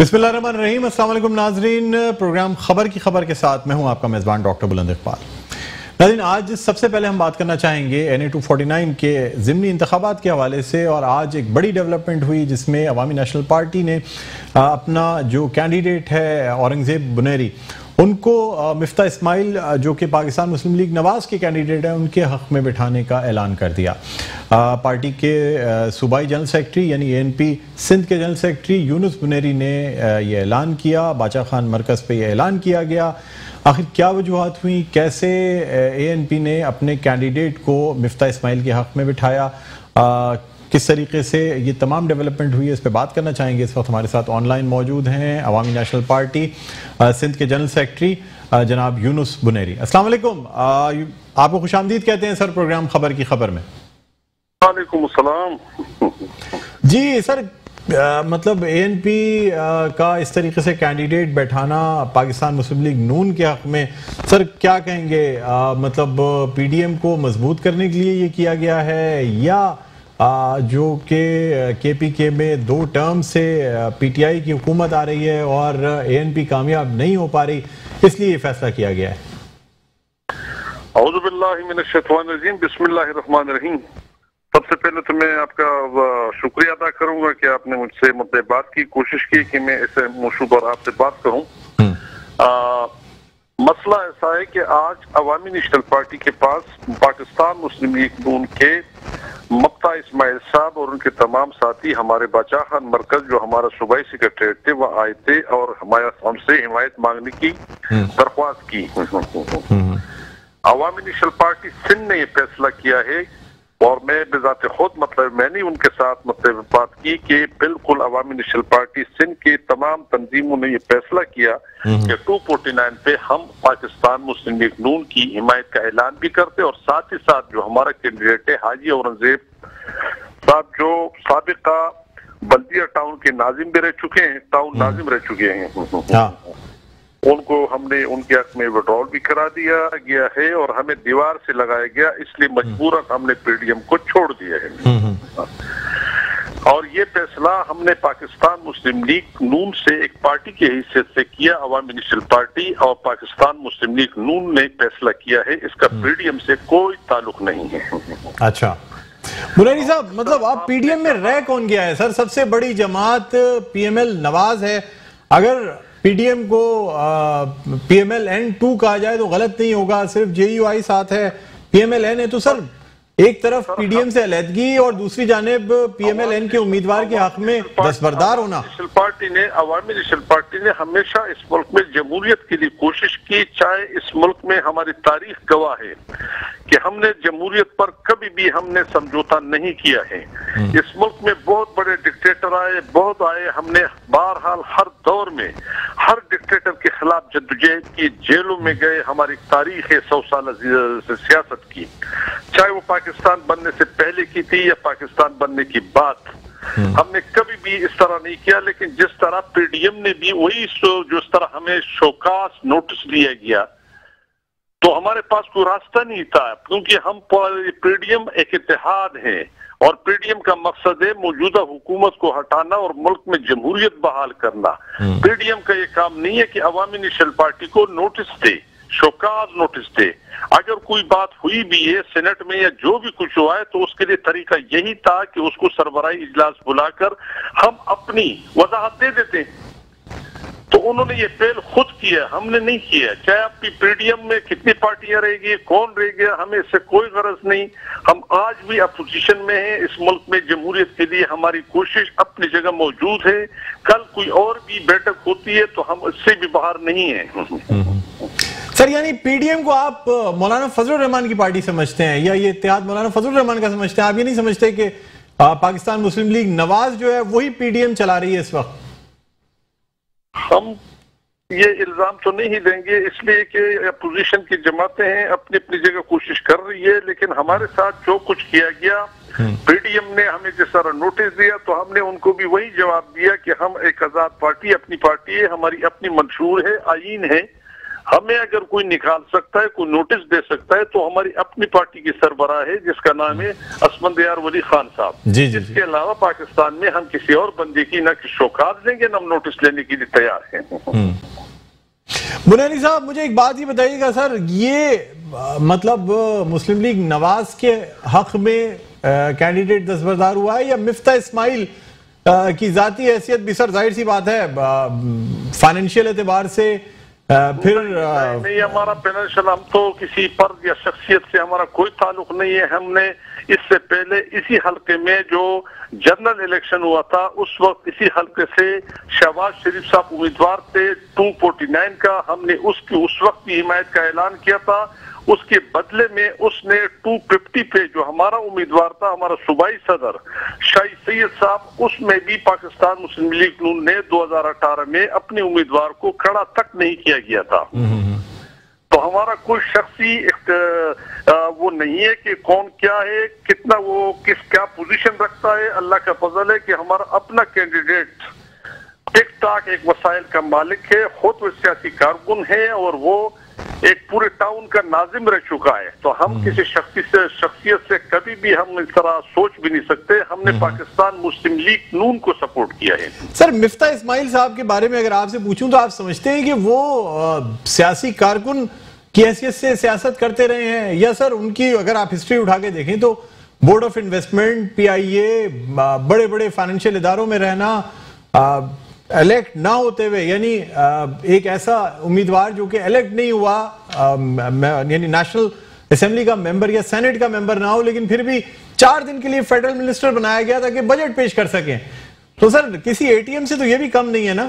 बिस्मिल्लाहिर्रहमानिर्रहीम। अस्सलाम वालेकुम नाजरीन, प्रोग्राम खबर की खबर के साथ मैं हूं आपका मेज़बान डॉक्टर बुलंद इकबाल। नाज़रीन, आज सबसे पहले हम बात करना चाहेंगे NA 249 के ज़िमनी इंतखाबात के हवाले से। और आज एक बड़ी डेवलपमेंट हुई जिसमें अवामी नेशनल पार्टी ने अपना जो कैंडिडेट है औरंगज़ेब बुनेरी, उनको मिफ्ता इस्माइल जो कि पाकिस्तान मुस्लिम लीग नवाज़ के कैंडिडेट हैं, उनके हक़ में बिठाने का ऐलान कर दिया। पार्टी के सूबाई जनरल सेक्रेटरी यानी ANP सिंध के जनरल सेक्रेटरी यूनुस बुनेरी ने ये ऐलान किया। बाचा खान मरकज़ पे ये ऐलान किया गया। आखिर क्या वजूहात हुई, कैसे ANP ने अपने कैंडिडेट को मिफ्ता इस्माइल के हक़ में बिठाया, किस तरीके से ये तमाम डेवलपमेंट हुई है, इस पर बात करना चाहेंगे। इस वक्त हमारे साथ ऑनलाइन मौजूद हैं अवामी नेशनल पार्टी सिंध के जनरल सेक्रेटरी जनाब यूनुस बुनेरी। अस्सलाम वालेकुम, आपको खुशामदीद कहते हैं सर प्रोग्राम खबर की खबर में। वालेकुम अस्सलाम। जी सर, मतलब ANP का इस तरीके से कैंडिडेट बैठाना पाकिस्तान मुस्लिम लीग नून के हक़ में, सर क्या कहेंगे? मतलब PDM को मजबूत करने के लिए ये किया गया है, या जो कि KPK में 2 टर्म से PTI की हुकूमत आ रही है और ANP कामयाब नहीं हो पा रही, इसलिए ये फैसला किया गया है? औज़ु बिल्लाहि मिनश शैतानिर रजीम, बिस्मिल्लाहिर्रहमानिर्रहीम। सबसे पहले तो मैं आपका शुक्रिया अदा करूंगा कि आपने मुझसे मुद्दे बात की कोशिश की कि मैं इस मौजू पर आपसे बात करूं। मसला ऐसा है कि आज अवामी नेशनल पार्टी के पास पाकिस्तान मुस्लिम लीग नून के मिफ्ता इस्माइल साहब और उनके तमाम साथी हमारे बाचा खान मरकज जो हमारा सूबाई सेक्रेटरी थे वह आए थे और हमसे हिमायत मांगने की दरख्वास्त की। अवामी नेशनल पार्टी सिंध ने यह फैसला किया है और मैं बेजाते खुद मतलब मैंने उनके साथ मतलब बात की कि बिल्कुल अवामी नेशनल पार्टी सिंध के तमाम तंजीमों ने ये फैसला किया कि 249 पे हम पाकिस्तान मुस्लिम लीग नून की हिमायत का ऐलान भी करते और साथ ही साथ जो हमारा कैंडिडेट है हाजी औरंगजेब साहब जो साबिका बल्दिया टाउन के नाजिम भी रह चुके हैं, टाउन नाजिम रह चुके हैं, उनको हमने उनके हक में विड्रॉल भी करा दिया गया है और हमें दीवार से लगाया गया, इसलिए मजबूरन हमने PDM को छोड़ दिया है। और ये फैसला हमने पाकिस्तान मुस्लिम लीग नून से एक पार्टी के हैसियत से किया। अवामी नेशनल पार्टी और पाकिस्तान मुस्लिम लीग नून ने फैसला किया है, इसका PDM से कोई ताल्लुक नहीं है। अच्छा बुनेरी साहब, मतलब आप PDM में रह कौन गया है? सर सबसे बड़ी जमात PML नवाज है। अगर PDM को PMLN2 कहा जाए तो गलत नहीं होगा, सिर्फ JUI साथ है, PMLN है, तो सर एक तरफ PDM से अलहदगी और दूसरी जानिब PMLN के उम्मीदवार के हक में दस्तबरदार होना। अवामी नेशनल पार्टी ने हमेशा इस मुल्क में जमहूरियत के लिए कोशिश की, चाहे इस मुल्क में हमारी तारीख गवाह है कि हमने जमहूरियत पर कभी भी हमने समझौता नहीं किया है। इस मुल्क में बहुत बड़े डिक्टेटर आए, बहुत आए, हमने बहरहाल हर दौर में हर डिक्टेटर के खिलाफ जद्दोजहद की, जेलों में गए, हमारी तारीख है 100 साल सियासत की, चाहे वो पाकिस्तान बनने से पहले की थी या पाकिस्तान बनने की बाद। हमने कभी भी इस तरह नहीं किया, लेकिन जिस तरह PDM ने भी वही जिस तरह हमें शोकास नोटिस दिया गया तो हमारे पास कोई रास्ता नहीं था, क्योंकि हम PDM एक इत्तेहाद है और PDM का मकसद है मौजूदा हुकूमत को हटाना और मुल्क में जमहूरियत बहाल करना। PDM का ये काम नहीं है कि अवामी नेशनल पार्टी को नोटिस दे, शोकाज नोटिस दे। अगर कोई बात हुई भी है सेनेट में या जो भी कुछ हुआ है तो उसके लिए तरीका यही था कि उसको सरबराही इजलास बुलाकर हम अपनी वजाहत दे देते। तो उन्होंने ये फेल खुद किया, हमने नहीं किया। चाहे आपकी PDM में कितनी पार्टियां रहेगी, कौन रह गया, हमें इससे कोई गरज नहीं। हम आज भी अपोजिशन में हैं। इस मुल्क में जमहूरियत के लिए हमारी कोशिश अपनी जगह मौजूद है। कल कोई और भी बैठक होती है तो हम इससे भी बाहर नहीं है। सर यानी PDM को आप मौलाना फजलुर रहमान की पार्टी समझते हैं, या ये इत्तेहाद मौलाना फजलुर रहमान का समझते हैं? आप ये नहीं समझते कि पाकिस्तान मुस्लिम लीग नवाज जो है वही PDM चला रही है इस वक्त? हम ये इल्जाम तो नहीं देंगे, इसलिए कि अपोजिशन की जमातें हैं, अपनी अपनी जगह कोशिश कर रही है, लेकिन हमारे साथ जो कुछ किया गया PDM ने हमें जिस तरह नोटिस दिया तो हमने उनको भी वही जवाब दिया कि हम एक आजाद पार्टी, अपनी पार्टी है, हमारी अपनी मंशूर है, आईन है, हमें अगर कोई निकाल सकता है, कोई नोटिस दे सकता है, तो हमारी अपनी पार्टी की सरबराह है जिसका नाम है असमंद यार वली खान साहब। इसके अलावा पाकिस्तान में हम किसी और बंदे की न शौकात लेंगे न हम नोटिस लेने के लिए तैयार हैं। बुनैनी साहब, मुझे एक बात ही बताइएगा सर, ये मतलब मुस्लिम लीग नवाज के हक में कैंडिडेट दस्तबरदार हुआ है या मिफ्ता इस्माइल की जाती हैसियत भी? सर जाहिर सी बात है फाइनेंशियल एतबार से फिर नहीं, हमारा फाइनेंशियल, हम तो किसी फर्द या शख्सियत से हमारा कोई ताल्लुक नहीं है। हमने इससे पहले इसी हल्के में जो जनरल इलेक्शन हुआ था उस वक्त इसी हल्के से शहबाज शरीफ साहब उम्मीदवार थे 249 का, हमने उसकी उस वक्त की हिमायत का ऐलान किया था। उसके बदले में उसने 250 पे जो हमारा उम्मीदवार था, हमारा सूबाई सदर शाही सैयद साहब, उसमें भी पाकिस्तान मुस्लिम लीग नून ने 2018 में अपने उम्मीदवार को खड़ा तक नहीं किया गया था। तो हमारा कोई शख्सी वो नहीं है कि कौन क्या है, कितना वो क्या पोजीशन रखता है। अल्लाह का फजल है कि हमारा अपना कैंडिडेट टिक टाक एक वसाइल का मालिक है, खुद वो सियासी कारकुन है और वो एक पूरे टाउन का नाजिम रह चुका है। तो हम किसी शख्सियत से कभी भी हम इस तरह सोच भी नहीं सकते। हमने पाकिस्तान मुस्लिम लीग नून को सपोर्ट किया है। सर मिफ्ता इस्माइल साहब के बारे में अगर आपसे पूछूं तो आप समझते हैं कि वो सियासी कारकुन की हैसियत से सियासत करते रहे हैं, या सर उनकी अगर आप हिस्ट्री उठा के देखें तो बोर्ड ऑफ इन्वेस्टमेंट, PIA, बड़े बड़े फाइनेंशियल इदारों में रहना, इलेक्ट ना होते हुए, यानी एक ऐसा उम्मीदवार जो कि इलेक्ट नहीं हुआ, यानी नेशनल असेंबली का मेंबर या सेनेट का मेंबर ना हो, लेकिन फिर भी 4 दिन के लिए फेडरल मिनिस्टर बनाया गया ताकि बजट पेश कर सकें। तो सर किसी ATM से तो ये भी कम नहीं है ना?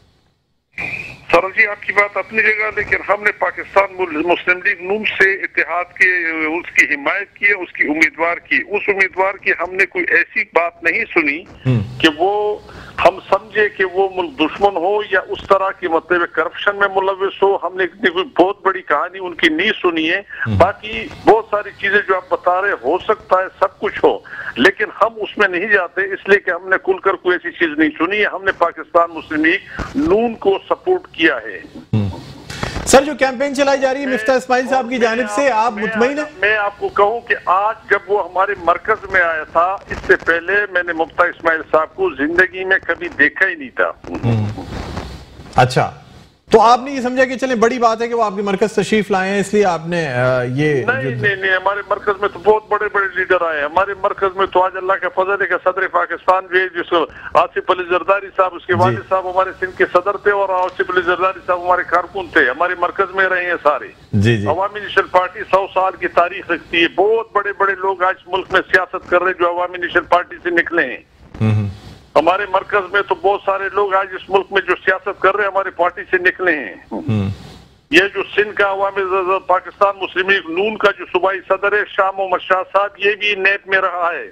सर जी आपकी बात अपनी जगह, लेकिन हमने पाकिस्तान मुस्लिम लीग नून से इत्तेहाद के उसकी हिमायत की, उसकी उम्मीदवार की, उस उम्मीदवार की हमने कोई ऐसी बात नहीं सुनी कि वो हम समझे कि वो मुल्क दुश्मन हो या उस तरह की मतलब करप्शन में मुलविस हो। हमने इतनी कोई बहुत बड़ी कहानी उनकी नहीं सुनी है। बाकी बहुत सारी चीजें जो आप बता रहे हो सकता है सब कुछ हो, लेकिन हम उसमें नहीं जाते इसलिए कि हमने खुलकर कोई ऐसी चीज नहीं सुनी है। हमने पाकिस्तान मुस्लिम लीग नून को सपोर्ट किया है। सर जो कैंपेन चलाई जा रही है मिफ्ता इस्माइल साहब की जानिब से, आप मुतमईन हैं? मैं आपको कहूं कि आज जब वो हमारे मरकज में आया था, इससे पहले मैंने मुफ्ता इस्माइल साहब को जिंदगी में कभी देखा ही नहीं था। अच्छा, तो आपने ये समझा कि चले बड़ी बात है कि वो आपके मरकज तशरीफ लाए हैं, इसलिए आपने ये नहीं, हमारे मरकज में तो बहुत बड़े बड़े लीडर आए। हमारे मरकज में तो आज अल्लाह का फजल है कि सदर पाकिस्तान भी जिसको आसिफ अली जरदारी साहब, उसके वालिद साहब हमारे सिंध के सदर थे और आसिफ अली जरदारी साहब हमारे कारकुन थे, हमारे मरकज में रहे हैं सारे। अवामी नेशनल पार्टी 100 साल की तारीख रखती है। बहुत बड़े बड़े लोग आज मुल्क में सियासत कर रहे हैं जो अवामी नेशनल पार्टी से निकले हैं। हमारे मरकज में तो बहुत सारे लोग आज इस मुल्क में जो सियासत कर रहे हैं हमारी पार्टी से निकले हैं। ये जो सिंध का अवामी पाकिस्तान मुस्लिम लीग नून का जो सूबाई सदर है शाह मोहम्मद शाह साहब, ये भी नेप में रहा है।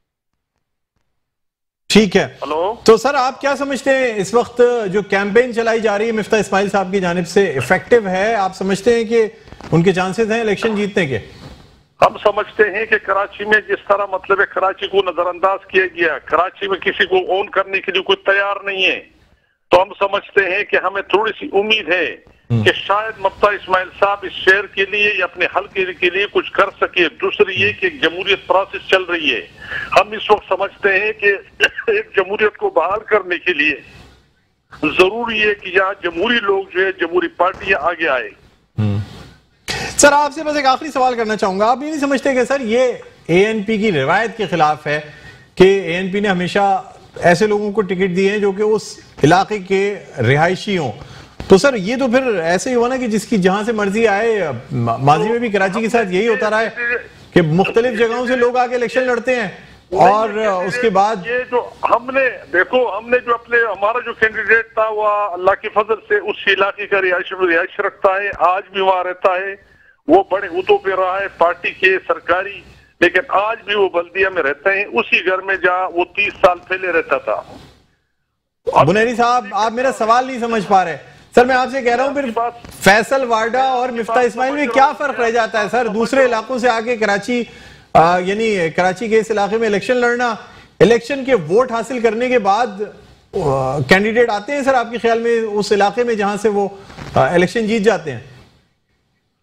ठीक है। हेलो, तो सर आप क्या समझते हैं इस वक्त जो कैंपेन चलाई जा रही है मिफ्ता इस्माइल साहब की जानिब से इफेक्टिव है? आप समझते हैं कि उनके चांसेस हैं इलेक्शन जीतने के? हम समझते हैं कि कराची में जिस तरह मतलब है कराची को नजरअंदाज किया गया, कराची में किसी को ओन करने के लिए कोई तैयार नहीं है, तो हम समझते हैं कि हमें थोड़ी सी उम्मीद है कि शायद मुफ्ता इस्माइल साहब इस शहर के लिए या अपने हल्के के लिए कुछ कर सके। दूसरी ये कि एक जमहूरियत प्रोसेस चल रही है। हम इस वक्त समझते हैं कि एक जमहूरियत को बहाल करने के लिए जरूरी है कि यहाँ जमहूरी लोग जो है, जमहूरी पार्टियां आगे आए। सर आपसे बस एक आखिरी सवाल करना चाहूंगा, आप ये नहीं समझते कि सर ये ANP की रिवायत के खिलाफ है कि ANP ने हमेशा ऐसे लोगों को टिकट दिए हैं जो कि उस इलाके के रिहायशी हों? तो सर ये तो फिर ऐसे ही हुआ ना कि जिसकी जहां से मर्जी आए। माजी में भी कराची के साथ यही होता रहा है कि मुख्तलिफ जगहों से लोग आके इलेक्शन लड़ते हैं और उसके बाद ये जो हमने देखो, हमने जो अपने हमारा जो कैंडिडेट था वह अल्लाह के फजल से उस इलाके का रिहायश रखता है, आज भी वहां रहता है। वो बड़े उहदों पे रहा है पार्टी के सरकारी, लेकिन आज भी वो बल्दिया में रहते हैं उसी घर में जहां वो 30 साल पहले रहता था। बुनैनी साहब आप मेरा सवाल नहीं समझ पा रहे। सर मैं आपसे कह रहा हूं फिर फैसल वाडा और मिफ्ता इस्माइल में क्या फर्क रह जाता है सर? दूसरे इलाकों से आके कराची यानी कराची के इस इलाके में इलेक्शन लड़ना, इलेक्शन के वोट हासिल करने के बाद कैंडिडेट आते हैं सर आपके ख्याल में उस इलाके में जहां से वो इलेक्शन जीत जाते हैं?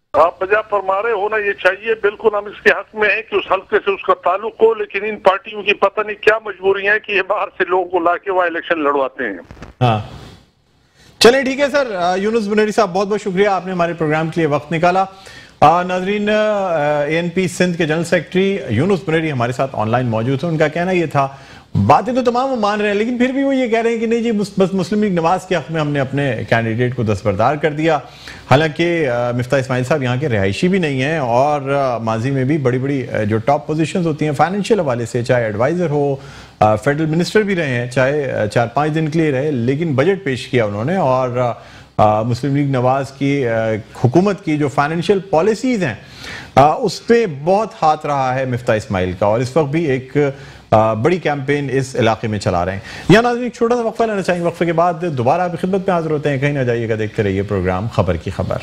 आप बजा फरमा रहे होना ये चाहिए, बिल्कुल हम इसके हक में हैं कि उस हल्के से उसका ताल्लुक हो, लेकिन इन पार्टियों की पता नहीं क्या मजबूरियां हैं कि ये बाहर से लोगों को लाके वहाँ इलेक्शन लड़वाते हैं। हाँ, चलिए ठीक है सर। यूनुस बुनेरी साहब, बहुत बहुत शुक्रिया, आपने हमारे प्रोग्राम के लिए वक्त निकाला। नाजरीन, ANP सिंध के जनरल सेक्रेटरी यूनुस बुनेरी हमारे साथ ऑनलाइन मौजूद थे। उनका कहना ये था, बातें तो तमाम वो मान रहे हैं, लेकिन फिर भी वो ये कह रहे हैं कि नहीं जी, बस मुस्लिम लीग नवाज के हक में हमने अपने कैंडिडेट को दस्तबरदार कर दिया। हालांकि मिफ्ता इस्माइल साहब यहाँ के रिहायशी भी नहीं हैं और माजी में भी बड़ी बड़ी जो टॉप पोजीशंस होती हैं फाइनेंशियल हवाले से, चाहे एडवाइज़र हो, फेडरल मिनिस्टर भी रहे हैं, चाहे 4-5 दिन के लिए रहे, लेकिन बजट पेश किया उन्होंने और मुस्लिम लीग नवाज की हुकूमत की जो फाइनेंशियल पॉलिसीज़ हैं उस पर बहुत हाथ रहा है मिफ्ता इस्माइल का, और इस वक्त भी एक बड़ी कैंपेन इस इलाके में चला रहे हैं। यहाँ नाज़रीन एक छोटा सा वक्फा लेना चाहेंगे, वक्फे के बाद दोबारा आपकी खिदमत में हाजिर होते हैं। कहीं ना जाइएगा, देखते रहिए प्रोग्राम खबर की खबर।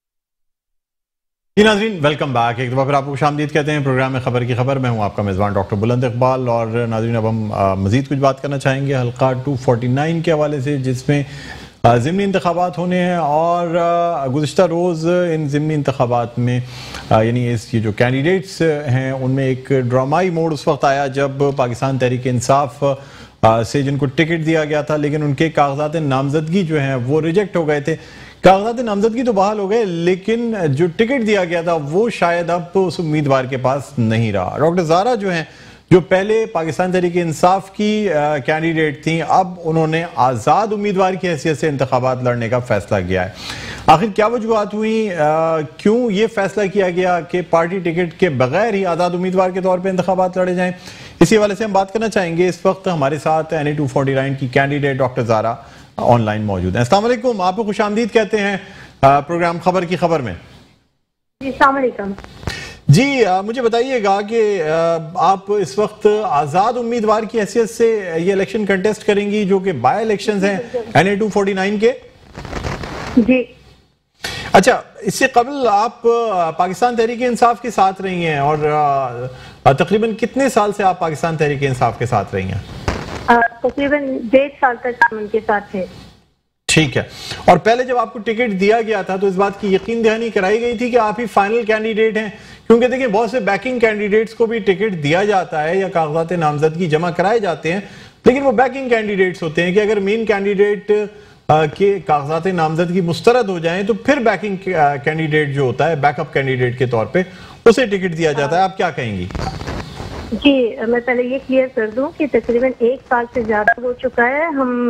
जी नाज़रीन, वेलकम बैक। एक दफ़ा फिर आपको खुशामदीद कहते हैं प्रोग्राम में खबर की खबर। मैं हूँ आपका मेज़बान डॉक्टर बुलंद इकबाल। और नाज़रीन, अब हम मज़ीद कुछ बात करना चाहेंगे हल्का 249 के हवाले से, जिसमें ज़िमनी इंतखाबात होने हैं और गुज़िश्ता रोज़ इन ज़िमनी इंतखाबात में यानी ये जो कैंडिडेट्स हैं उनमें एक ड्रामाई मोड उस वक्त आया जब पाकिस्तान तहरीक इंसाफ से जिनको टिकट दिया गया था, लेकिन उनके कागजात नामजदगी जो हैं वो रिजेक्ट हो गए थे। कागजात नामजदगी तो बहाल हो गए, लेकिन जो टिकट दिया गया था वो शायद अब उस उम्मीदवार के पास नहीं रहा। डॉक्टर ज़ारा जो हैं, जो पहले पाकिस्तान तहरीक इंसाफ की कैंडिडेट थी, अब उन्होंने आज़ाद उम्मीदवार की हैसियत से इंतखाबात लड़ने का फैसला किया है। आखिर क्या वजूहात हुई, क्यों ये फैसला किया गया कि पार्टी टिकट के बगैर ही आज़ाद उम्मीदवार के तौर पर इंतखाबात लड़े जाएं, इसी हवाले से हम बात करना चाहेंगे। इस वक्त हमारे साथ NA 249 की कैंडिडेट डॉक्टर ज़ारा ऑनलाइन मौजूद हैं। अस्सलाम वालेकुम, आपको खुशामदीद कहते हैं प्रोग्राम खबर की खबर में। अस्सलाम वालेकुम जी, मुझे बताइएगा कि आप इस वक्त आज़ाद उम्मीदवार की हैसियत से ये इलेक्शन कंटेस्ट करेंगी जो कि बाय इलेक्शंस हैं NA 249 के। जी अच्छा, इससे कबल आप पाकिस्तान तहरीक इंसाफ के साथ रही हैं और तकरीबन कितने साल से आप पाकिस्तान तहरीक इंसाफ के साथ रही हैं? तकरीबन 1.5 साल तक हम उनके साथ थे। ठीक है। और पहले जब आपको टिकट दिया गया था तो इस बात की यकीन दहानी कराई गई थी कि आप ही फाइनल कैंडिडेट हैं? क्योंकि देखिए, बहुत से बैकिंग कैंडिडेट्स को भी टिकट दिया जाता है या कागजात नामजदगी जमा कराए जाते हैं, लेकिन वो बैकिंग कैंडिडेट्स होते हैं कि अगर मेन कैंडिडेट के कागजात नामजदगी मुस्तरद हो जाएं तो फिर बैकिंग कैंडिडेट जो होता है, बैकअप कैंडिडेट के तौर पे उसे टिकट दिया जाता है। आप क्या कहेंगी? जी, मैं पहले ये क्लियर कर दूं कि तकरीबन 1 साल से ज्यादा हो चुका है हम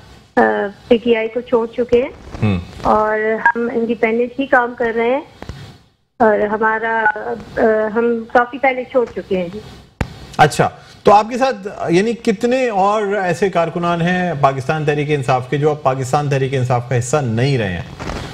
PTI को छोड़ चुके हैं और हम इंडिपेंडेंट ही काम कर रहे हैं और हम काफी पहले छोड़ चुके हैं। अच्छा, तो आपके साथ यानी कितने और ऐसे कारकुनान हैं पाकिस्तान तहरीक इंसाफ के जो अब पाकिस्तान तहरीक इंसाफ का हिस्सा नहीं रहे हैं?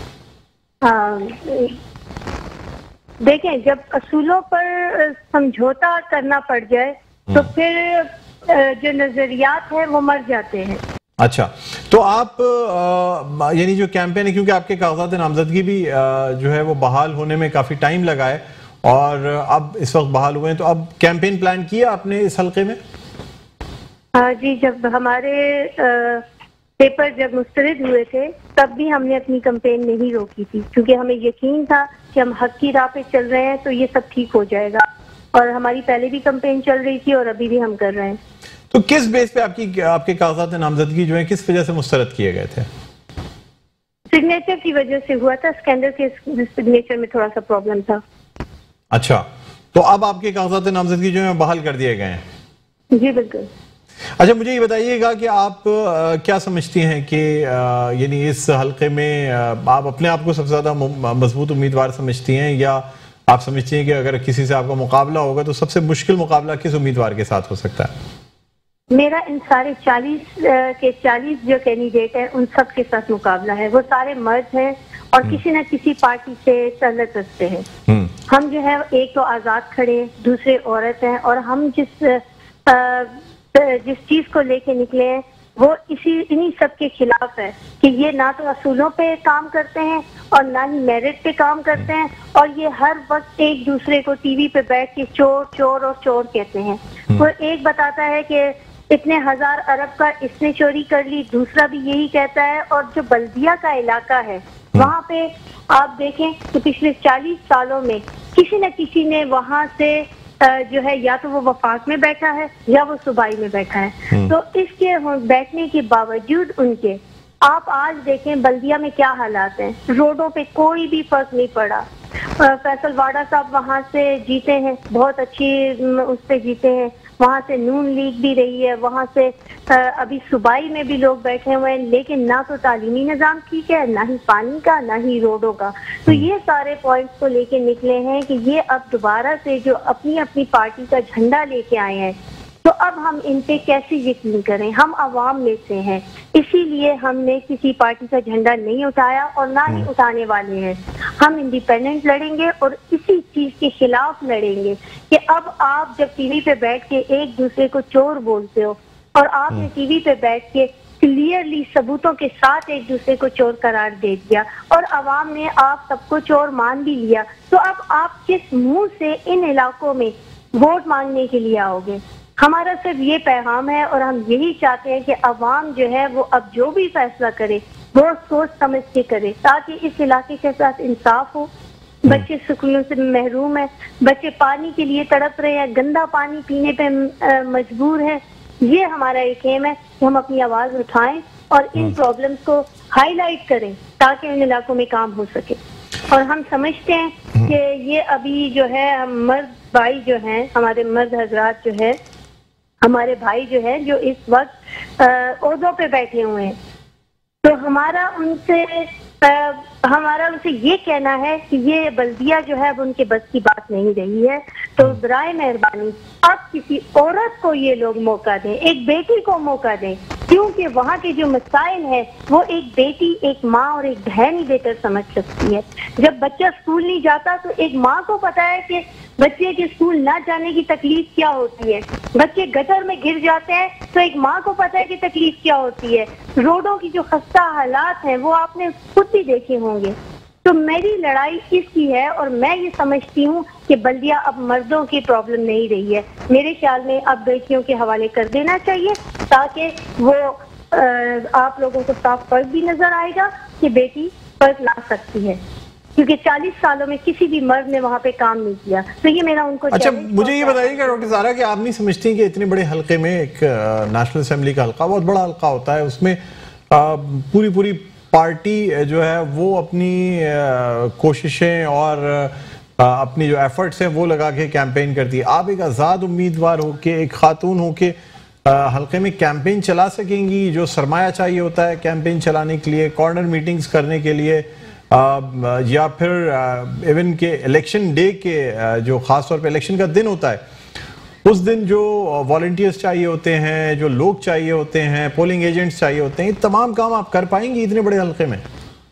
देखें, जब असूलों पर समझौता करना पड़ जाए तो फिर जो नजरियात हैं वो मर जाते हैं। अच्छा, तो आप यानी जो कैंपेन है, क्योंकि आपके कागजात नामजदगी भी जो है वो बहाल होने में काफी टाइम लगा है और अब इस वक्त बहाल हुए हैं, तो अब कैंपेन प्लान किया आपने इस हल्के में? जी, जब हमारे पेपर जब मुस्तरद हुए थे तब भी हमने अपनी कैंपेन नहीं रोकी थी, क्योंकि हमें यकीन था कि हम हक की राह पे चल रहे हैं तो ये सब ठीक हो जाएगा। और हमारी पहले भी कैंपेन चल रही थी और अभी भी हम कर रहे हैं। तो किस बेस पे आपके कागजात नामजदगी जो है किस वजह से मुस्तरद किए गए थे? सिग्नेचर की वजह से हुआ था, स्कैंडल के सिग्नेचर में थोड़ा सा प्रॉब्लम था। अच्छा, तो अब आपके कागजात नामजदगी जो है बहाल कर दिए गए हैं? जी बिल्कुल। अच्छा, मुझे ये बताइएगा कि आप क्या समझती हैं कि यानी इस हल्के में आप अपने आप को सबसे ज्यादा मजबूत उम्मीदवार समझती हैं, या आप समझती हैं कि अगर किसी से आपका मुकाबला होगा तो सबसे मुश्किल मुकाबला किस उम्मीदवार के साथ हो सकता है? मेरा इन सारे 40 जो कैंडिडेट हैं उन सब के साथ मुकाबला है। वो सारे मर्द हैं और किसी न किसी पार्टी से ताल्लुक रखते हैं। हम जो है, एक तो आजाद खड़े, दूसरे औरत हैं, और हम जिस चीज को लेके निकले हैं वो इन्हीं सब के खिलाफ है कि ये ना तो असूलों पे काम करते हैं और ना ही मेरिट पे काम करते हैं, और ये हर वक्त एक दूसरे को टीवी पे बैठ के चोर चोर और चोर कहते हैं। वो एक बताता है कि इतने हजार अरब का इसने चोरी कर ली, दूसरा भी यही कहता है। और जो बल्दिया का इलाका है वहाँ पे आप देखें तो पिछले 40 सालों में किसी न किसी ने वहां से जो है या तो वो वफाक में बैठा है या वो सूबाई में बैठा है। तो इसके बैठने के बावजूद उनके आप आज देखें बल्दिया में क्या हालात हैं, रोडों पे कोई भी फर्क नहीं पड़ा। फैसल वाडा साहब वहां से जीते हैं, बहुत अच्छी उस पे जीते हैं, वहां से नून लीग भी रही है, वहां से अभी सूबाई में भी लोग बैठे हुए हैं, लेकिन ना तो तालीमी निजाम ठीक है, ना ही पानी का, ना ही रोडों का। तो ये सारे पॉइंट्स को लेके निकले हैं कि ये अब दोबारा से जो अपनी अपनी पार्टी का झंडा लेके आए हैं, तो अब हम इन पे कैसे यकीन करें। हम अवाम में से हैं, इसीलिए हमने किसी पार्टी का झंडा नहीं उठाया और ना ही उठाने वाले हैं। हम इंडिपेंडेंट लड़ेंगे और इसी चीज के खिलाफ लड़ेंगे कि अब आप जब टीवी पे बैठ के एक दूसरे को चोर बोलते हो और आपने टीवी पे बैठ के क्लियरली सबूतों के साथ एक दूसरे को चोर करार दे दिया और अवाम ने आप सबको चोर मान भी लिया, तो अब आप किस मुंह से इन इलाकों में वोट मांगने के लिए आओगे। हमारा सिर्फ ये पैगाम है और हम यही चाहते हैं कि अवाम जो है वो अब जो भी फैसला करे वो सोच समझ के करे, ताकि इस इलाके के साथ इंसाफ हो। बच्चे स्कूलों से महरूम है, बच्चे पानी के लिए तड़प रहे हैं, गंदा पानी पीने पे मजबूर है। ये हमारा एक एम है कि हम अपनी आवाज उठाएं और इन प्रॉब्लम्स को हाईलाइट करें ताकि इन इलाकों में काम हो सके। और हम समझते हैं कि ये अभी जो है मर्द भाई जो हैं, हमारे मर्द हजरात जो है, हमारे भाई जो है जो इस वक्त ओहदों पे बैठे हुए हैं, तो हमारा उनसे ये कहना है कि ये बल्दिया जो है वो उनके बस की बात नहीं रही है। तो बराए मेहरबानी अब किसी औरत को ये लोग मौका दें, एक बेटी को मौका दें, क्योंकि वहाँ के जो मसाइल है वो एक बेटी, एक माँ और एक बहन ही बेहतर समझ सकती है। जब बच्चा स्कूल नहीं जाता तो एक माँ को पता है कि बच्चे के स्कूल ना जाने की तकलीफ क्या होती है। बच्चे गटर में गिर जाते हैं तो एक माँ को पता है कि तकलीफ क्या होती है। रोडों की जो खस्ता हालात हैं वो आपने खुद भी देखे होंगे। तो मेरी लड़ाई इसकी है और मैं ये समझती हूँ कि बल्दिया अब मर्दों की प्रॉब्लम नहीं रही है। मेरे ख्याल में अब बेटियों के हवाले कर देना चाहिए ताकि वो आप लोगों को साफ फर्क भी नजर आएगा कि बेटी फर्क ला सकती है, क्योंकि 40 सालों में किसी भी मर्द ने वहाँ पे काम नहीं किया। तो ये मेरा उनको अच्छा, मुझे ये बताइएगा डॉक्टर ज़ारा कि आप नहीं समझती कि इतने बड़े हल्के में एक नेशनल असेंबली का हल्का बहुत बड़ा हल्का होता है, उसमें पूरी पार्टी जो है वो अपनी कोशिशें और अपनी जो एफर्ट्स हैं वो लगा के कैंपेन करती है। आप एक आज़ाद उम्मीदवार हो के, एक खातून हो के हल्के में कैंपेन चला सकेंगी? जो सरमाया चाहिए होता है कैंपेन चलाने के लिए, कॉर्नर मीटिंग्स करने के लिए, या फिर इवन के इलेक्शन डे के जो ख़ास तौर पे इलेक्शन का दिन होता है उस दिन जो वॉलंटियर्स चाहिए होते हैं, जो लोग चाहिए होते हैं, पोलिंग एजेंट्स चाहिए होते हैं, ये तमाम काम आप कर पाएंगी इतने बड़े हल्के में?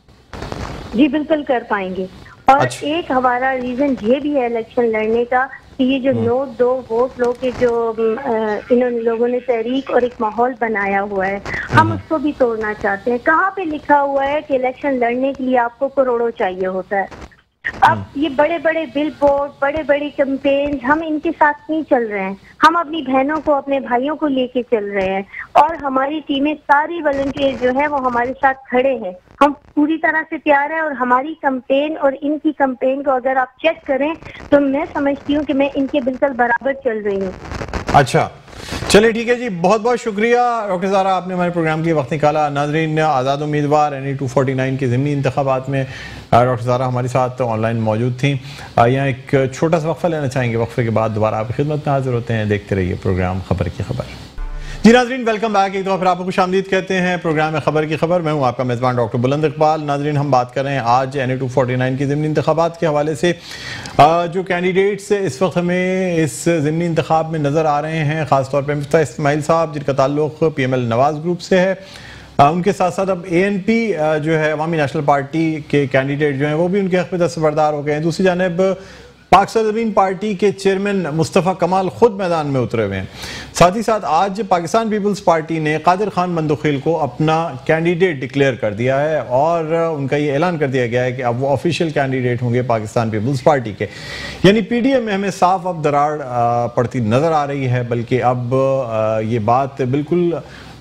जी बिल्कुल कर पाएंगे। और अच्छा। एक हमारा रीजन ये भी है इलेक्शन लड़ने का कि ये जो नोट दो वोट लो के जो इन लोगों ने तहरीक और एक माहौल बनाया हुआ है, हम उसको भी तोड़ना चाहते हैं। कहाँ पे लिखा हुआ है कि इलेक्शन लड़ने के लिए आपको करोड़ों चाहिए होता है? अब ये बड़े बड़े बिल बोर्ड, बड़े बड़े कैंपेन, हम इनके साथ नहीं चल रहे हैं। हम अपनी बहनों को, अपने भाइयों को लेके चल रहे हैं और हमारी टीमें सारी वॉलंटियर जो है वो हमारे साथ खड़े हैं। हम पूरी तरह से तैयार हैं और हमारी कैंपेन और इनकी कैंपेन को अगर आप चेक करें तो मैं समझती हूँ कि मैं इनके बिल्कुल बराबर चल रही हूँ। अच्छा, चलिए ठीक है जी, बहुत बहुत शुक्रिया डॉक्टर ज़ारा, आपने हमारे प्रोग्राम के लिए वक्त निकाला। नाजरीन, आज़ाद उम्मीदवार NE 249 के ज़िमनी इंतखाबात में डॉक्टर ज़ारा हमारे साथ ऑनलाइन मौजूद थी। यहाँ एक छोटा सा वक्फा लेना चाहेंगे, वक्फे के बाद दोबारा आपकी खिदमत में हाजिर होते हैं। देखते रहिए प्रोग्राम खबर की खबर। जी नाजरीन, वेलकम बैक। एक दफ़ा फिर आपको खुशामदीद कहते हैं प्रोग्राम में खबर की खबर। मैं हूँ आपका मेज़बान डॉक्टर बुलंद इकबाल। नाजरीन, हम बात कर रहे हैं आज NE 249 की ज़िमनी इंतखाबात के हवाले से। जो कैंडिडेट्स इस वक्त हमें इस ज़िमनी इंतखाब में नज़र आ रहे हैं, ख़ासतौर पर मिफ्ताह इस्माइल साहब जिनका ताल्लुक़ PML नवाज़ ग्रुप से है, उनके साथ साथ अब ANP जो है अवामी नेशनल पार्टी के कैंडिडेट जो हैं वो भी उनके हक़ में दस्तबरदार हो गए हैं। दूसरी जानिब पाकिस्तान ज़मीन पार्टी के चेयरमैन मुस्तफ़ा कमाल खुद मैदान में उतरे हुए हैं। साथ ही साथ आज पाकिस्तान पीपल्स पार्टी ने कादिर खान मंदुखिल को अपना कैंडिडेट डिक्लेयर कर दिया है और उनका ये ऐलान कर दिया गया है कि अब वो ऑफिशियल कैंडिडेट होंगे पाकिस्तान पीपल्स पार्टी के। यानी PDM में हमें साफ अब दरार पड़ती नज़र आ रही है, बल्कि अब ये बात बिल्कुल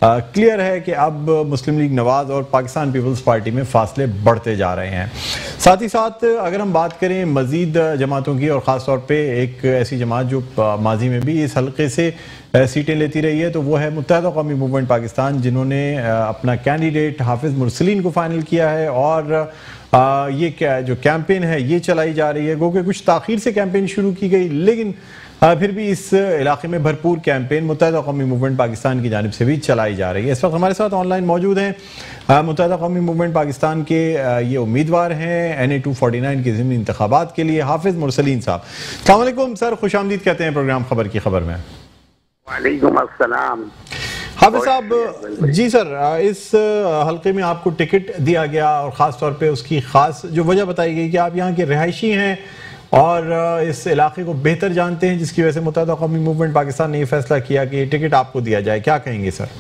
क्लियर है कि अब मुस्लिम लीग नवाज और पाकिस्तान पीपल्स पार्टी में फासले बढ़ते जा रहे हैं। साथ ही साथ अगर हम बात करें मजीद जमातों की और ख़ास तौर पे एक ऐसी जमात जो माजी में भी इस हल्के से सीटें लेती रही है, तो वो है मुत्तहिदा कौमी मूवमेंट पाकिस्तान, जिन्होंने अपना कैंडिडेट हाफिज मुरसलीन को फाइनल किया है। और ये क्या जो कैंपेन है ये चलाई जा रही है, गो कि कुछ ताख़ीर से कैंपेन शुरू की गई, लेकिन फिर भी इस इलाके में भरपूर कैंपेन मुत्तहिदा कौमी मूवमेंट पाकिस्तान की जानिब से भी चलाई जा रही है। इस वक्त हमारे साथ ऑनलाइन मौजूद हैं मुत्तहिदा कौमी मूवमेंट पाकिस्तान के ये उम्मीदवार हैं NA 249 के ज़िमनी इंतखाबात के लिए, हाफिज मुरसलीन साहब। अस्सलाम वालेकुम सर, खुशामदीद कहते हैं प्रोग्राम खबर की खबर में। वालेकुम अस्सलाम। हाफिज साहब जी सर, इस हल्के में आपको टिकट दिया गया और ख़ास तौर पे उसकी ख़ास जो वजह बताई गई कि आप यहाँ के रिहायशी हैं और इस इलाके को बेहतर जानते हैं, जिसकी वजह से मुत्तहिदा कौमी मूवमेंट पाकिस्तान ने ये फैसला किया कि टिकट आपको दिया जाए। क्या कहेंगे सर?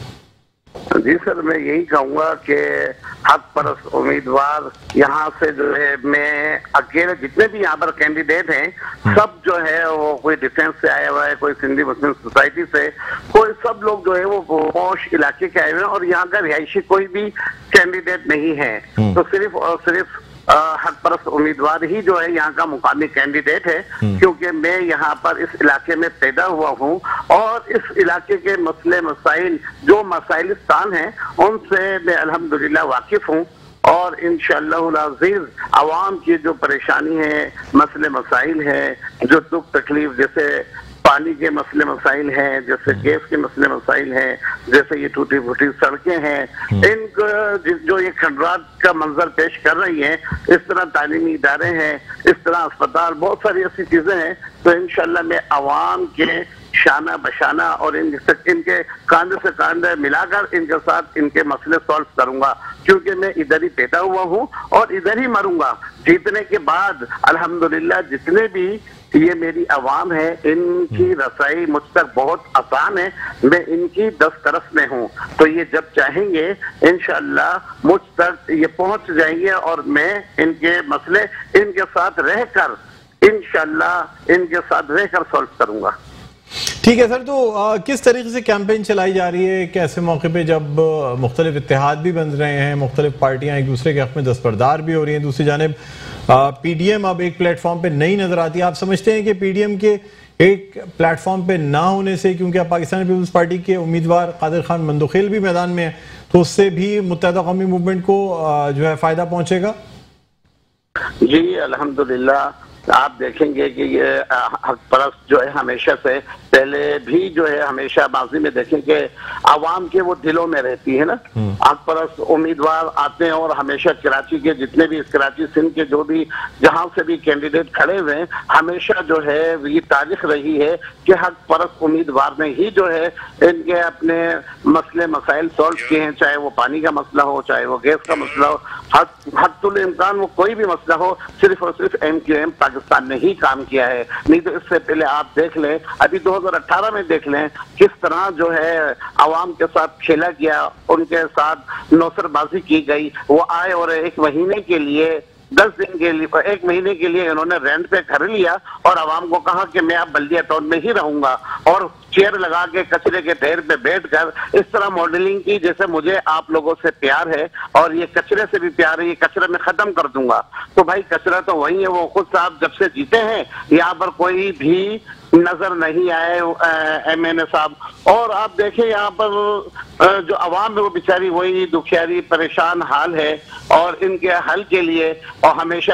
जी सर, मैं यही कहूँगा कि हक परस्त उम्मीदवार यहाँ से जो है, मैं अकेले जितने भी यहाँ पर कैंडिडेट हैं सब जो है वो कोई डिफेंस से आया हुआ है, कोई सिंधी मुस्लिम सोसाइटी से, कोई सब लोग जो है वो पौष इलाके के आए हुए हैं और यहाँ का रिहायशी कोई भी कैंडिडेट नहीं है। तो सिर्फ और सिर्फ हक परस्त उम्मीदवार ही जो है यहाँ का मुकामी कैंडिडेट है, क्योंकि मैं यहाँ पर इस इलाके में पैदा हुआ हूँ और इस इलाके के मसले मसाइल जो मसाइलिस्तान हैं उनसे मैं अल्हम्दुलिल्लाह वाकिफ हूँ और इंशाअल्लाह अज़ीज़ अवाम की जो परेशानी है, मसले मसाइल है, जो दुख तकलीफ, जैसे पानी के मसले मसाइल हैं, जैसे गैस के मसले मसाइल हैं, जैसे ये टूटी फूटी सड़कें हैं, इनको जो ये खंडरात का मंजर पेश कर रही हैं, इस तरह तालीमी इदारे हैं, इस तरह अस्पताल, बहुत सारी ऐसी चीजें हैं। तो इंशाअल्लाह मैं अवाम के शाना बशाना और इनके कांधे से कांधे मिलाकर इनके साथ इनके मसले सॉल्व करूंगा, क्योंकि मैं इधर ही पैदा हुआ हूँ और इधर ही मरूंगा। जीतने के बाद अल्हम्दुलिल्लाह जितने भी ये मेरी आवाम है, इनकी रसाई मुझ तक बहुत आसान है, मैं इनकी 10 तरफ में हूँ। तो ये जब चाहेंगे इंशाअल्लाह मुझ तक ये पहुंच जाएंगे और मैं इनके मसले इनके साथ रहकर इंशाअल्लाह इनके साथ रहकर सॉल्व करूंगा। ठीक है सर, तो किस तरीके से कैंपेन चलाई जा रही है? कैसे मौके पे जब मुख्तलिफ इत्तेहाद भी बन रहे हैं, मुख्तलिफ पार्टियां एक दूसरे के हक में दस्तबरदार भी हो रही हैं, दूसरी जानिब PDM अब एक प्लेटफॉर्म पे नहीं नजर आती है। आप समझते हैं कि PDM के एक प्लेटफॉर्म पे ना होने से, क्योंकि अब पाकिस्तान पीपल्स पार्टी के उम्मीदवार कादिर खान मंदोखेल भी मैदान में है, तो उससे भी मुत्तहिदा कौमी मूवमेंट को जो है फायदा पहुंचेगा? जी अल्हम्दुलिल्लाह, आप देखेंगे कि ये हक परस्त जो है हमेशा से पहले भी जो है हमेशा माजी में देखेंगे आवाम के वो दिलों में रहती है ना। हक परस्त उम्मीदवार आते हैं और हमेशा कराची के जितने भी कराची सिंध के जो भी जहां से भी कैंडिडेट खड़े हुए हैं, हमेशा जो है ये तारीख रही है कि हक परस्त उम्मीदवार ने ही जो है इनके अपने मसले मसाइल सॉल्व किए हैं, चाहे वो पानी का मसला हो, चाहे वो गैस का मसला हो, हद्दुल इम्कान वो कोई भी मसला हो, सिर्फ और सिर्फ MQM पाकिस्तान ने ही काम किया है। नहीं तो इससे पहले आप देख लें, अभी 2018 में देख लें किस तरह जो है आवाम के साथ खेला गया, उनके साथ नौसरबाजी की गई। वो आए और 1 महीने के लिए 10 दिन के लिए 1 महीने के लिए इन्होंने रेंट पे घर लिया और आवाम को कहा कि मैं अब बल्दिया टाउन में ही रहूंगा और चेयर लगा के कचरे के ढेर पे बैठकर इस तरह मॉडलिंग की जैसे मुझे आप लोगों से प्यार है और ये कचरे से भी प्यार है, ये कचरा मैं खत्म कर दूंगा। तो भाई कचरा तो वही है, वो खुद साहब जब से जीते हैं यहाँ पर कोई भी नजर नहीं आए MNA साहब। और आप देखें यहाँ पर जो आवाम है वो बेचारी वही दुखियारी परेशान हाल है और इनके हल के लिए और हमेशा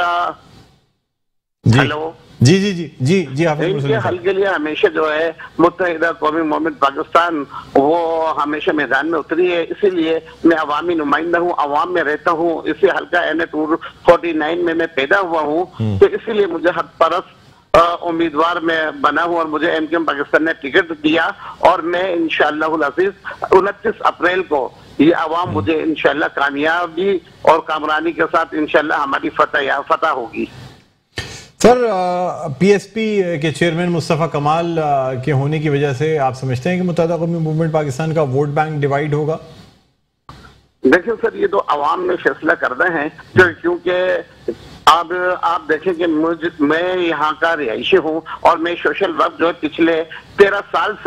हेलो जी जी जी जी जी इनके हल के लिए हमेशा जो है मुत्तहिदा कौमी मूवमेंट पाकिस्तान वो हमेशा मैदान में उतरी है। इसीलिए मैं अवामी नुमाइंदा हूँ, अवाम में रहता हूँ, इसी हल्का NA 249 में मैं पैदा हुआ हूँ, तो इसीलिए मुझे हक परस्त उम्मीदवार में बना हूँ और मुझे MQM पाकिस्तान ने टिकट दिया और मैं इंशाअल्लाह अज़ीज़ 29 अप्रैल को ये अवाम मुझे इंशाअल्लाह कामयाबी और कामरानी के साथ इंशाअल्लाह हमारी फतह होगी। सर PSP के चेयरमैन मुस्तफ़ा कमाल के होने की वजह से आप समझते हैं कि मुत्तहिदा कौमी मूवमेंट पाकिस्तान का वोट बैंक डिवाइड होगा? देखिए सर, ये तो अवाम में फैसला कर रहे हैं, क्योंकि अब आप देखें कि मैं यहाँ का रिहायशी हूँ और मैं सोशल वर्क जो है पिछले 13 साल से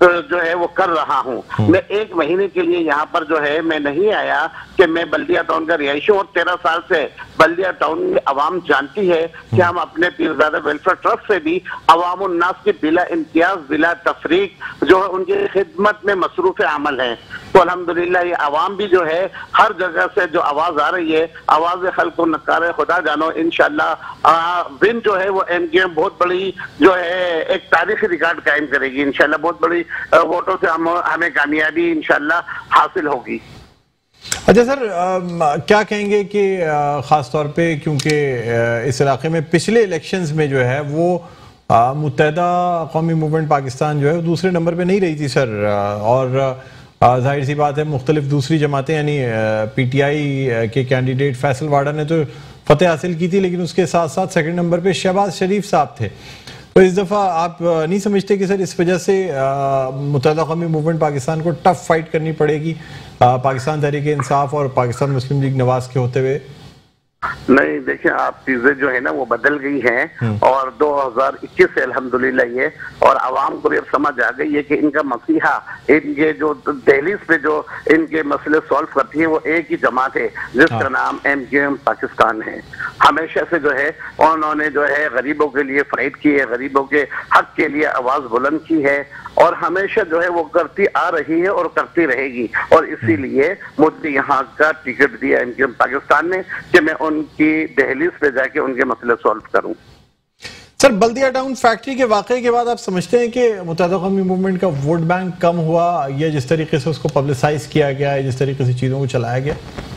जो है वो कर रहा हूँ। मैं 1 महीने के लिए यहाँ पर जो है मैं नहीं आया कि मैं बल्दिया टाउन का रिहायशी हूँ, और 13 साल से बल्दिया टाउन में आवाम जानती है कि हम अपने पीरजादा वेलफेयर ट्रस्ट से भी अवाम उन्नास की बिला इम्तियाज बिला तफरीक जो है उनकी खिदमत में मसरूफ अमल है। तो अल्हम्दुलिल्लाह ये आवाम भी जो है हर जगह से जो आवाज आ रही है, आवाज खल्क को नकार खुदा जानो, इंशाल्लाह विन जो है वो एमकेएम बहुत बड़ी जो है एक तारीखी रिकॉर्ड कायम करेगी इंशाल्लाह। बहुत बड़ी वोटों से हमें कामयाबी इंशाल्लाह हासिल होगी। अच्छा सर, क्या कहेंगे कि ख़ास तौर पे क्योंकि इस इलाके में पिछले इलेक्शंस में जो है वो मुत्तहदा कौमी मूवमेंट पाकिस्तान जो है वो दूसरे नंबर पे नहीं रही थी सर, और जाहिर सी बात है मुख्तलिफ दूसरी जमातें यानी PTI के कैंडिडेट फैसल वाडा ने तो फतेह हासिल की थी, लेकिन उसके साथ साथ सेकंड नंबर पे शहबाज शरीफ साहब थे। तो इस दफ़ा आप नहीं समझते कि सर इस वजह से मुत्तहदा कौमी मूवमेंट पाकिस्तान को टफ फाइट करनी पड़ेगी पाकिस्तान तहरीक इंसाफ और पाकिस्तान मुस्लिम लीग नवाज के होते हुए? नहीं, देखिए आप चीजें जो है ना वो बदल गई हैं, और 2021 से अल्हम्दुलिल्लाह ये और आवाम को ये समझ आ गई है कि इनका मसीहा, इनके जो दहलीज पे जो इनके मसले सॉल्व करती है वो एक ही जमात है जिसका नाम MKM पाकिस्तान है। हमेशा से जो है उन्होंने जो है गरीबों के लिए फाइट की है, गरीबों के हक के लिए आवाज बुलंद की है, और हमेशा जो है वो करती आ रही है और करती रहेगी। और इसीलिए मुझे यहाँ का टिकट दिया MKM पाकिस्तान ने कि मैं उनकी दहलीज पे जाके उनके मसले सॉल्व करूं। सर, बल्दिया टाउन फैक्ट्री के वाकये के बाद आप समझते हैं कि मुत्तहदा कौमी मूवमेंट का वोट बैंक कम हुआ, या जिस तरीके से उसको पब्लिसाइज किया गया है, जिस तरीके से चीजों को चलाया गया?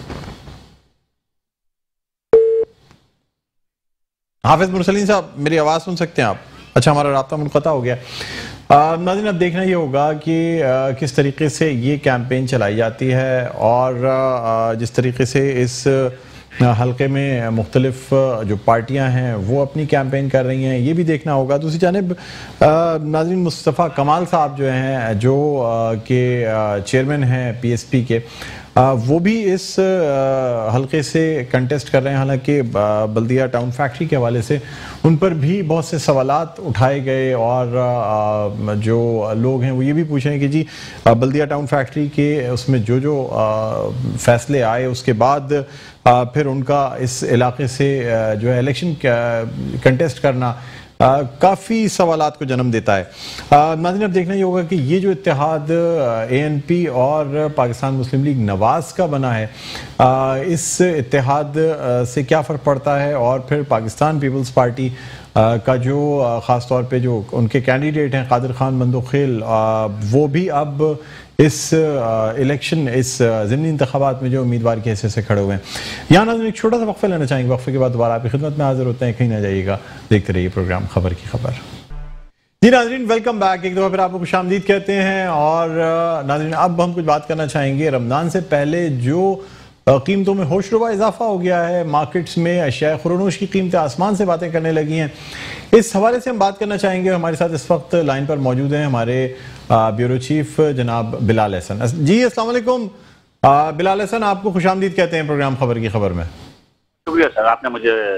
हाफिज मुरसलीन साहब, मेरी आवाज सुन सकते हैं आप? अच्छा, हमारा राब्ता मुनक़ता हो गया। नाज़रीन, अब देखना ये होगा कि किस तरीके से ये कैंपेन चलाई जाती है, और जिस तरीके से इस हल्के में मुख्तलिफ जो पार्टियां हैं वो अपनी कैंपेन कर रही हैं, ये भी देखना होगा। दूसरी जानिब नाज़रीन, मुस्तफ़ा कमाल साहब जो हैं, जो के चेयरमैन हैं PSP के, वो भी इस हल्के से कंटेस्ट कर रहे हैं। हालांकि बल्दिया टाउन फैक्ट्री के हवाले से उन पर भी बहुत से सवालात उठाए गए, और जो लोग हैं वो ये भी पूछ रहे हैं कि जी बल्दिया टाउन फैक्ट्री के उसमें जो जो फैसले आए उसके बाद फिर उनका इस इलाके से जो है इलेक्शन कंटेस्ट करना काफ़ी सवालात को जन्म देता है। नाज़रीन, अब देखना ये होगा कि ये जो इत्तेहाद ANP और पाकिस्तान मुस्लिम लीग नवाज का बना है, इस इत्तेहाद से क्या फ़र्क पड़ता है, और फिर पाकिस्तान पीपल्स पार्टी का जो ख़ास तौर पे जो उनके कैंडिडेट हैं कादिर खान बंदोखेल, वो भी अब इस इलेक्शन, इस ज़िमनी इंतखाबात में जो उम्मीदवार के हिस्से से खड़े हुए हैं। यहाँ नाज़रीन एक छोटा सा वक्फा लेना चाहेंगे, वक्फे के बाद दोबारा आपकी खिदमत में हाजिर होते हैं। कहीं ना जाइएगा, देखते रहिए प्रोग्राम खबर की खबर। जी नाज़रीन, वेलकम बैक। एक दफ़ा फिर आपको खुशामदीद कहते हैं। और नाज़रीन, अब हम कुछ बात करना चाहेंगे रमज़ान से पहले जो कीमतों में होशरुबा इजाफा हो गया है, मार्केट्स में अशिया खुरनोश की कीमतें आसमान से बातें करने लगी हैं, इस हवाले से हम बात करना चाहेंगे। हमारे साथ इस वक्त लाइन पर मौजूद हैं हमारे ब्यूरो चीफ जनाब बिलाल अहसन जी। अस्सलाम वालेकुम बिलाल अहसन, आपको खुशामदीद कहते हैं प्रोग्राम खबर की खबर में। शुक्रिया सर, आपने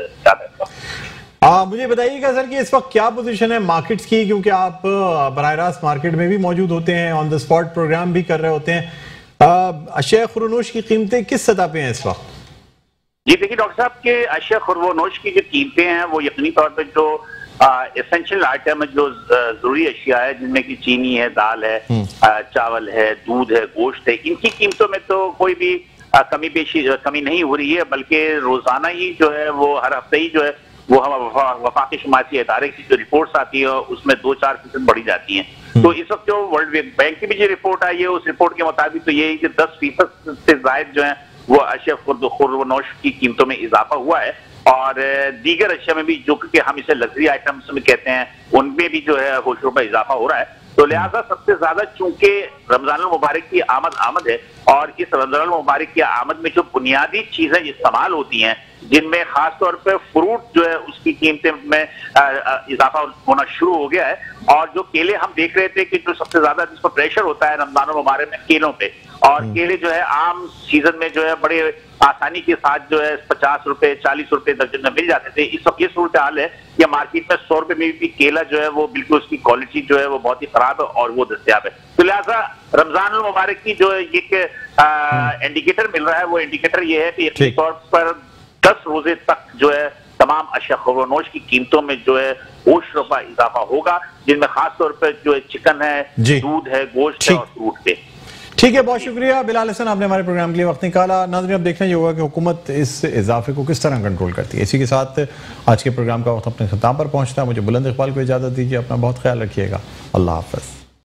मुझे मुझे बताइएगा सर कि इस वक्त क्या पोजीशन है मार्केट्स की, क्योंकि आप बराह रास्त मार्केट में भी मौजूद होते हैं, ऑन द स्पॉट प्रोग्राम भी कर रहे होते हैं। अशिया खुरनोश की कीमतें किस सतह पे हैं इस वक्त? जी देखिए डॉक्टर साहब, के अशिया खुरनोश की जो कीमतें हैं वो यकीनी तौर पर जो एसेंशियल आइटम है, जो जरूरी अशिया है, जिनमें की चीनी है, दाल है, चावल है, दूध है, गोश्त है, इनकी कीमतों में तो कोई भी कमी नहीं हो रही है, बल्कि रोजाना ही जो है वो हर हफ्ते ही जो है वो हम वफाकी शुमारती इदारे की जो रिपोर्ट्स आती है उसमें 2-4% बढ़ी जाती हैं। तो इस वक्त जो वर्ल्ड बैंक की भी जो रिपोर्ट आई है, उस रिपोर्ट के मुताबिक तो ये कि 10% से ज्यादा जो है वो अशिया खुरनोश की कीमतों में इजाफा हुआ है। और दीगर अशिया में भी, जो कि हम इसे लग्जरी आइटम्स में कहते हैं, उनमें भी जो है होशरुबा इजाफा हो रहा है। तो लिहाजा सबसे ज्यादा चूंकि रमजान मुबारक की आमद है, और इस रमजान मुबारक की आमद में जो बुनियादी चीजें इस्तेमाल होती हैं, जिनमें खास तौर पे फ्रूट जो है उसकी कीमतें में इजाफा होना शुरू हो गया है। और जो केले हम देख रहे थे कि जो सबसे ज्यादा जिस पर प्रेशर होता है रमजान मुबारक में केलों पे, और केले जो है आम सीजन में जो है बड़े आसानी के साथ जो है 50 रुपए 40 रुपए दर्जन में मिल जाते थे। इस वक्त ये सूरत हाल है कि मार्केट में 100 रुपए में भी केला जो है वो बिल्कुल उसकी क्वालिटी जो है वो बहुत ही खराब है और वो दस्तयाब है। तो लिहाजा रमजान मुबारक की जो एक इंडिकेटर मिल रहा है वो इंडिकेटर ये है कि यकीनी तौर पर 10 रोजे तक जो है तमाम अशिया खुर्बनोश की कीमतों में जो है होश रफा इजाफा होगा, जिनमें खास तौर पर जो है चिकन है, दूध है, गोश्त है और फ्रूट पे। ठीक है, बहुत शुक्रिया बिलाल हसन, आपने हमारे प्रोग्राम के लिए वक्त निकाला। नाज़रीन, अब देखना ये होगा कि हुकूमत इस इजाफे को किस तरह कंट्रोल करती है। इसी के साथ आज के प्रोग्राम का वक्त अपने ख़िताम पर पहुंचता है। मुझे बुलंद इकबाल को इजाज़त दीजिए। अपना बहुत ख्याल रखिएगा। अल्लाह हाफ़िज़।